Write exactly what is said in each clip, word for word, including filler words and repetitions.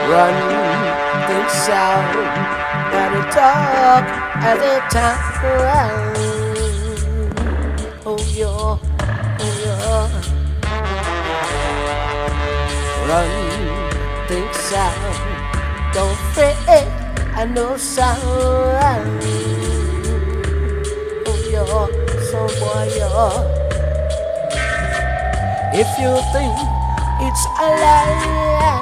Run, think sound, gotta talk at the time. Oh yeah, oh yeah. Run, think sound, don't fret, I know sound. Oh yeah, so boy yeah. If you think it's a lie,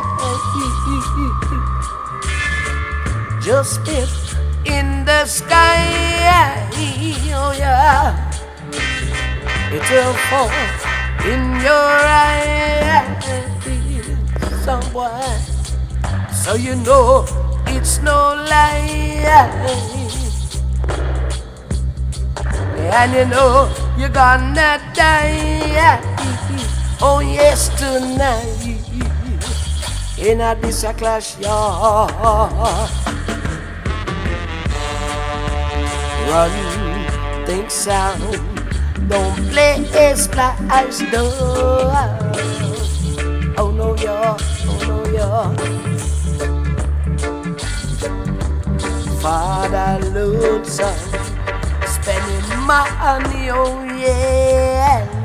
just spit in the sky. Oh yeah, it will fall in your eyes, someone. So you know it's no lie, and you know you're gonna die. Oh yes, tonight in a this a clash yard. Run, think sound, don't play splash door. Oh no yeah, oh no yeah. Father Lonesome, spending money, oh yeah.